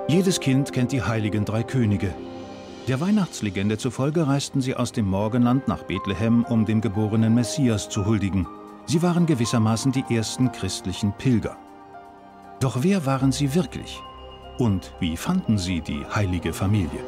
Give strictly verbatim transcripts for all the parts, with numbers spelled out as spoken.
Jedes Kind kennt die heiligen drei Könige. Der Weihnachtslegende zufolge reisten sie aus dem Morgenland nach Bethlehem, um dem geborenen Messias zu huldigen. Sie waren gewissermaßen die ersten christlichen Pilger. Doch wer waren sie wirklich? Und wie fanden sie die heilige Familie?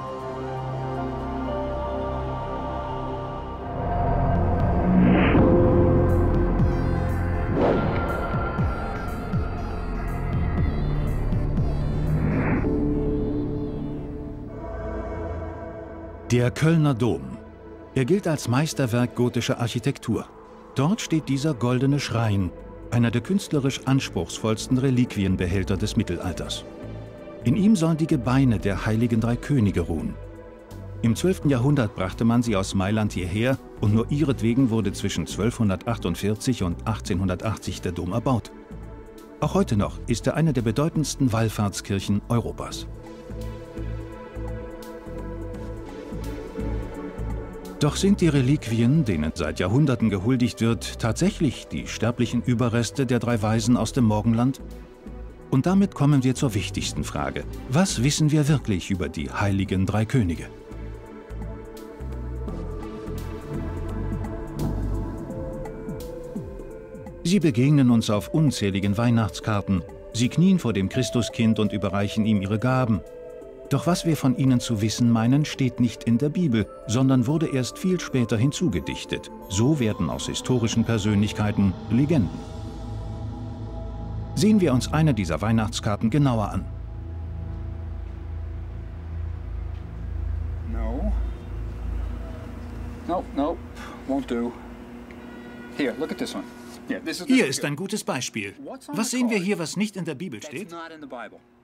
Der Kölner Dom. Er gilt als Meisterwerk gotischer Architektur. Dort steht dieser goldene Schrein, einer der künstlerisch anspruchsvollsten Reliquienbehälter des Mittelalters. In ihm sollen die Gebeine der heiligen drei Könige ruhen. Im zwölften Jahrhundert brachte man sie aus Mailand hierher und nur ihretwegen wurde zwischen zwölfhundertachtundvierzig und achtzehnhundertachtzig der Dom erbaut. Auch heute noch ist er eine der bedeutendsten Wallfahrtskirchen Europas. Doch sind die Reliquien, denen seit Jahrhunderten gehuldigt wird, tatsächlich die sterblichen Überreste der drei Weisen aus dem Morgenland? Und damit kommen wir zur wichtigsten Frage. Was wissen wir wirklich über die heiligen drei Könige? Sie begegnen uns auf unzähligen Weihnachtskarten. Sie knien vor dem Christuskind und überreichen ihm ihre Gaben. Doch was wir von ihnen zu wissen meinen, steht nicht in der Bibel, sondern wurde erst viel später hinzugedichtet. So werden aus historischen Persönlichkeiten Legenden. Sehen wir uns eine dieser Weihnachtskarten genauer an. No. No, no, won't do. Here, look at this one. Yeah, this is, this Hier is ist good. ein gutes Beispiel. Was sehen wir hier, was nicht in der Bibel steht? That's not in the Bible.